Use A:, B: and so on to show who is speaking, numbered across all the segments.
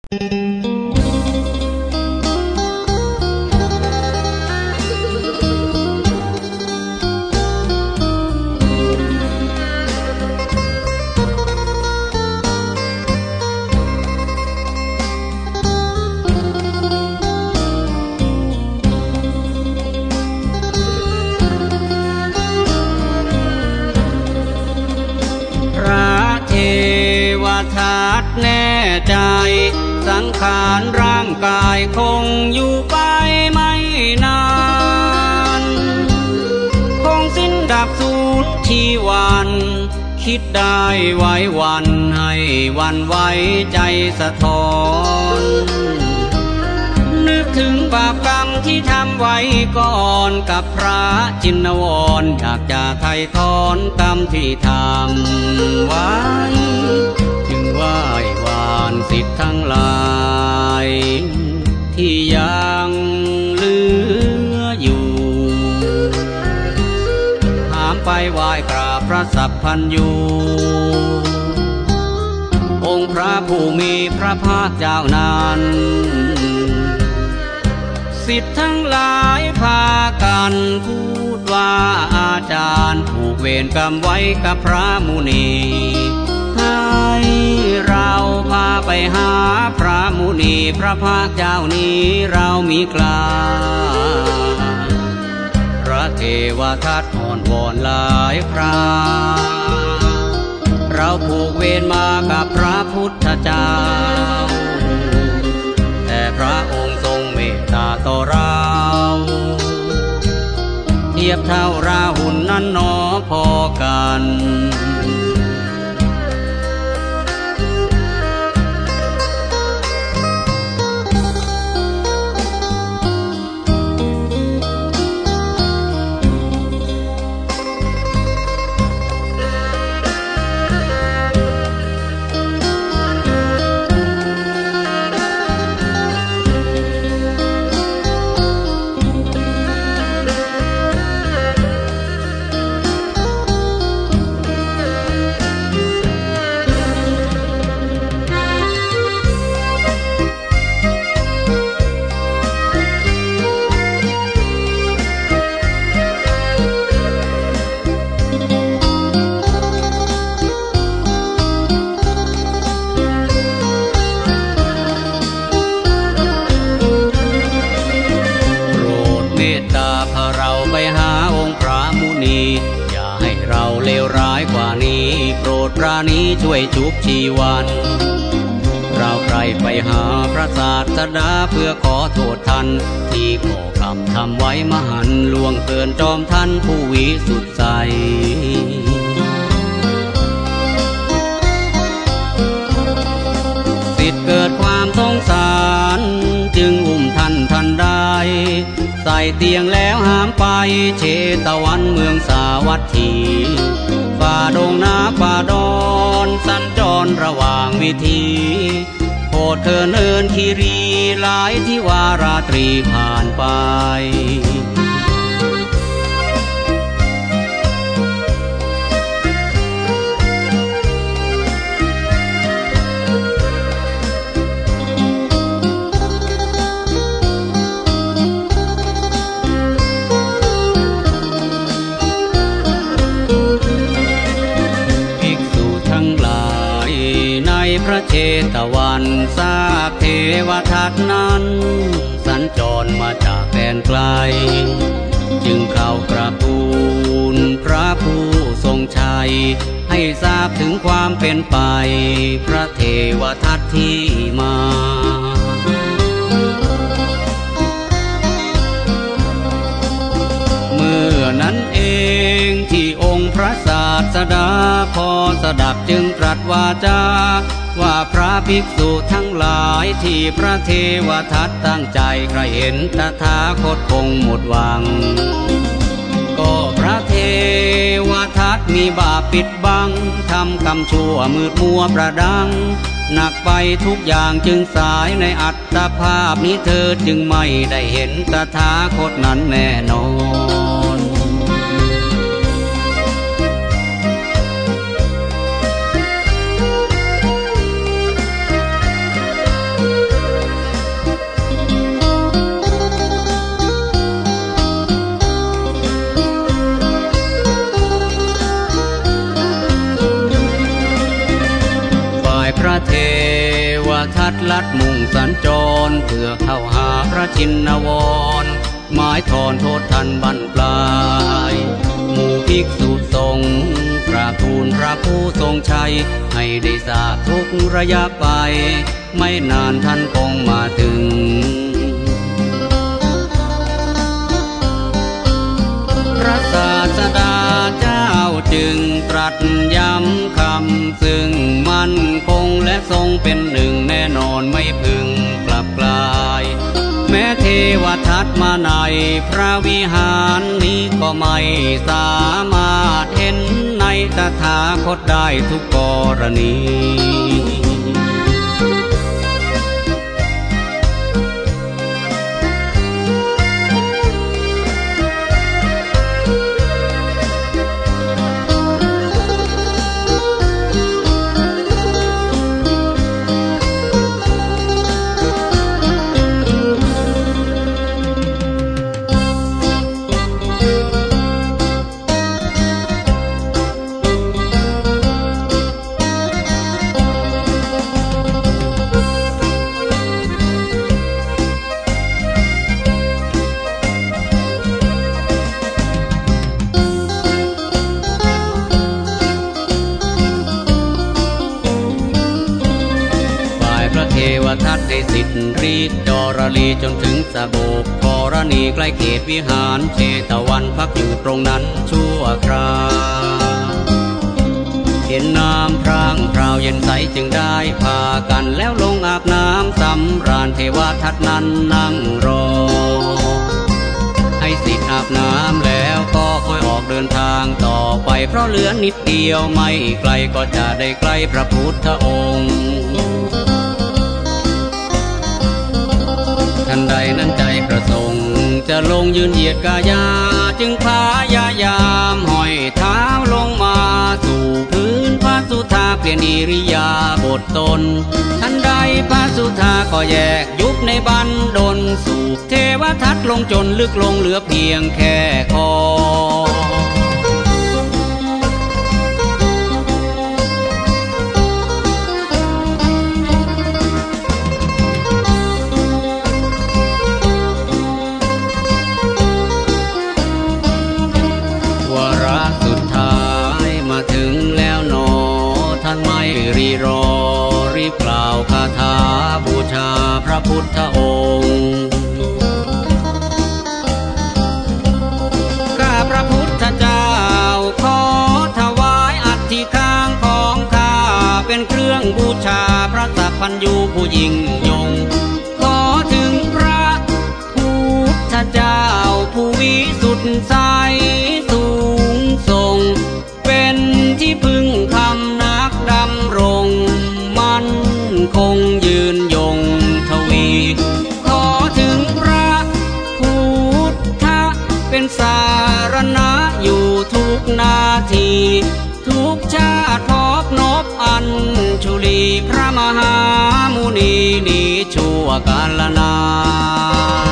A: แน่ใจสังขารร่างกายคงอยู่ไปไม่นานคงสิ้นดับสูญชีวันคิดได้ไว้วันให้วันไว้ใจสะท้อนนึกถึงบาปกรรมที่ทำไว้ก่อนกับพระจินวรอยากจะไถ่ถอนกรรมที่ทำไว้จึงไหว้วานสิทธิ์ทั้งหลายที่ยังเหลืออยู่หามไปไหว้กราบพระสัพพัญญูองค์พระผู้มีพระภาคเจ้านั้นสิทธิ์ทั้งหลายพากันพูดว่าอาจารย์ผูกเวรกรรมไว้กับพระมุนีให้เราพาไปหาพระมุนีพระภาคเจ้านี้เรามีกล้าพระเทวทัตอ่อนวอนหลายคราเราผูกเวรมากับพระพุทธเจ้าแต่พระองค์ทรงเมตตาต่อเราเทียบเท่าราหุลนั้นหนอพอกันอย่าให้เราเลวร้ายกว่านี้โปรดปราณีช่วยชุบชีวันเราใครไปหาพระศาสดาเพื่อขอโทษท่านที่ก่อกรรมทำไว้มหันต์ล่วงเกินจอมท่านผู้วิสุทธิ์ใสสิทธิ์เกิดความสงสารจึงอุ้มท่านได้ใส่เตียงแล้วหามไปเชตวันเมืองสาวัตถีฝ่าดงนาฝ่าดอนสัญจรระหว่างวิธีโปรดเธอเนินคีรีหลายที่วาราตรีผ่านไปพระเชตวันทราบเทวทัตนั้นสัญจรมาจากแดนไกลจึงเข้ากราบทูลพระผู้ทรงชัยให้ทราบถึงความเป็นไปพระเทวทัตที่มาเมื่อนั้นเองที่องค์พระศาสดาพอสดับจึงตรัสวาจาว่าพระภิกษุทั้งหลายที่พระเทวทัตตั้งใจใครเห็นตถาคตคงหมดหวังก็พระเทวทัตมีบาปปิดบังทำกรรมชั่วมืดมัวประดังหนักไปทุกอย่างจึงสายในอัตภาพนี้เธอจึงไม่ได้เห็นตถาคตนั้นแน่นอนลัดมุ่งสัญจรเพื่อเข้าหาพระชินวรหมายถอนโทษทันบั้นปลายหมู่ภิกษุสงฆ์กราบทูลพระผู้ทรงชัยให้ได้ทราบทุกระยะไปไม่นานท่านคงมาถึงพระศาสดาเจ้าจึงตรัสย้ำคำซึ่งมั่นคงและทรงเป็นหนึ่งแน่นอนไม่พึงกลับกลายแม้เทวทัตมาในพระวิหารนี้ก็ไม่สามารถเห็นในตถาคตได้ทุกกรณีเทวทัตได้สิทธิ์รีดจรลีจนถึงสะโบกกรณีใกล้เขตวิหารเชตวันพักอยู่ตรงนั้นชั่วคราวเห็นน้ำพร่างพราวเย็นใสจึงได้พากันแล้วลงอาบน้ำสำราญเทวทัตนั้นนั่งรอให้สิทธิ์อาบน้ำแล้วก็ค่อยออกเดินทางต่อไปเพราะเหลือนิดเดียวไม่ไกลก็จะได้ใกล้พระพุทธองค์ทันใดนั้นใจประสงค์จะลงยืนเหยียดกายาจึงพยายามห้อยเท้าลงมาสู่พื้นพระสุธาเปลี่ยนอิริยาบถตนทันใดพระสุธาก็แยกยุบในบันดลสูบเทวทัตลงจนลึกลงเหลือเพียงแค่คอรีรอรีบกล่าวคาถาบูชาพระพุทธองค์ข้าพระพุทธเจ้าขอถวายอัฐิข้างของข้าเป็นเครื่องบูชาพระสัพพัญญูผู้ยิ่งยงขอถึงพระพุทธเจ้าผู้วิสุทธิ์ใสสูงส่งเป็นที่พึ่งคำนักดำรงมั่นคงยืนยงทวีขอถึงพระพุทธเป็นสารณะอยู่ทุกนาทีทุกชาติพบนบอัญชุลีพระมหามุนีนี้ชั่วกาลนาน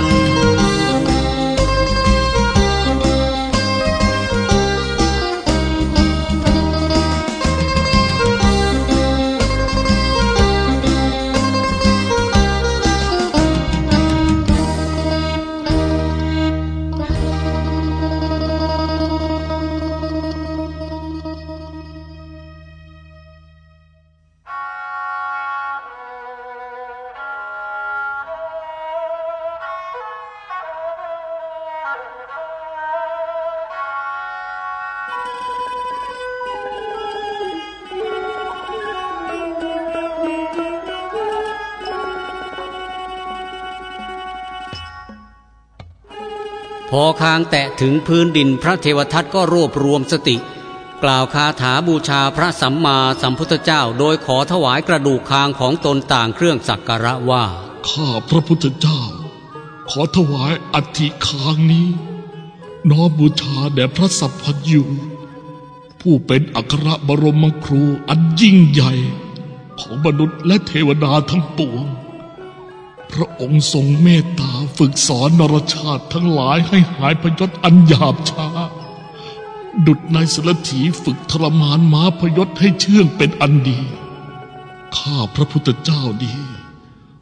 A: พอคางแตะถึงพื้นดินพระเทวทัตก็รวบรวมสติกล่าวคาถาบูชาพระสัมมาสัมพุทธเจ้าโดยขอถวายกระดูกคางของตนต่างเครื่องสักการะว่า
B: ข้าพระพุทธเจ้าขอถวายอัฐิคางนี้น้อมบูชาแด่พระสัพพัญญูผู้เป็นอัครบรมครูอันยิ่งใหญ่ของมนุษย์และเทวดาทั้งปวงพระองค์ทรงเมตตาฝึกสอนนรชาติทั้งหลายให้หายพยศอันหยาบช้าดุจนายสารถีฝึกทรมานม้าพยศให้เชื่องเป็นอันดีข้าพระพุทธเจ้าดี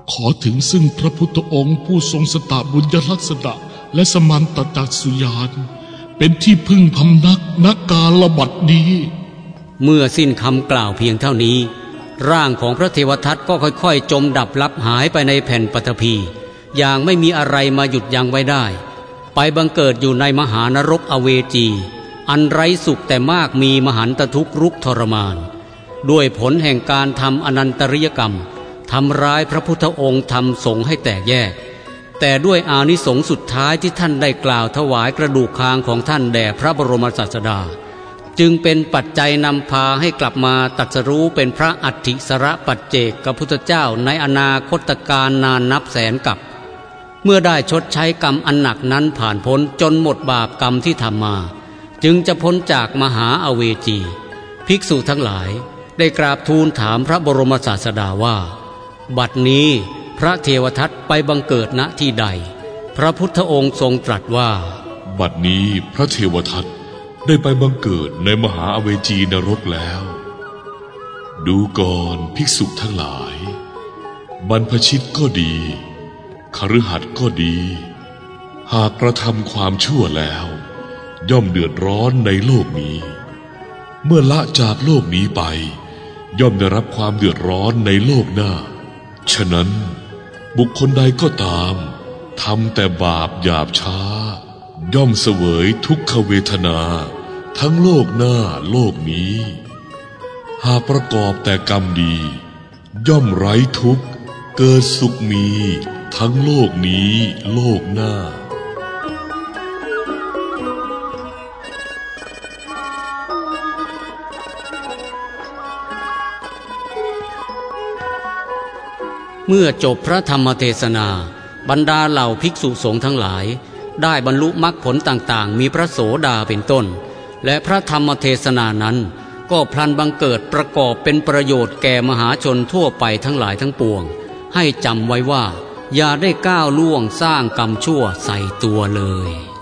B: ขอถึงซึ่งพระพุทธองค์ผู้ทรงสตะบุญยลักษณะและสมันตจักษุญาณเป็นที่พึ่งพำนักณกาลบัดนี้
A: เมื่อสิ้นคำกล่าวเพียงเท่านี้ร่างของพระเทวทัตก็ค่อยๆจมดับลับหายไปในแผ่นปฐพีอย่างไม่มีอะไรมาหยุดยั้งไว้ได้ไปบังเกิดอยู่ในมหานรกอเวจีอันไร้สุขแต่มากมีมหันตทุกข์รุกทรมานด้วยผลแห่งการทำอนันตริยกรรมทำร้ายพระพุทธองค์ทำสงฆ์ให้แตกแยกแต่ด้วยอานิสงส์สุดท้ายที่ท่านได้กล่าวถวายกระดูกคางของท่านแด่พระบรมศาสดาจึงเป็นปัจจัยนำพาให้กลับมาตรัสรู้เป็นพระอัฏฐิสรปัจเจกพุทธเจ้าในอนาคตการนานนับแสนกับเมื่อได้ชดใช้กรรมอันหนักนั้นผ่านพ้นจนหมดบาปกรรมที่ทำมาจึงจะพ้นจากมหาอเวจีภิกษุทั้งหลายได้กราบทูลถามพระบรมศาสดาว่าบัดนี้พระเทวทัตไปบังเกิดณที่ใดพระพุทธองค์ทรงตรัสว่า
B: บัดนี้พระเทวทัตได้ไปบังเกิดในมหาอเวจีนรกแล้วดูก่อนภิกษุทั้งหลายบรรพชิตก็ดีคฤหัสถ์ก็ดีหากกระทำความชั่วแล้วย่อมเดือดร้อนในโลกนี้เมื่อละจากโลกนี้ไปย่อมได้รับความเดือดร้อนในโลกหน้าฉะนั้นบุคคลใดก็ตามทำแต่บาปหยาบช้าย่อมเสวยทุกขเวทนาทั้งโลกหน้าโลกนี้หากประกอบแต่กรรมดีย่อมไร้ทุกข์เกิดสุขมีทั้งโลกนี้โลกหน้า
A: เมื่อจบพระธรรมเทศนาบรรดาเหล่าภิกษุสงฆ์ทั้งหลายได้บรรลุมรรคผลต่างๆมีพระโสดาเป็นต้นและพระธรรมเทศนานั้นก็พลันบังเกิดประกอบเป็นประโยชน์แก่มหาชนทั่วไปทั้งหลายทั้งปวงให้จำไว้ว่าอย่าได้ก้าวล่วงสร้างกรรมชั่วใส่ตัวเลย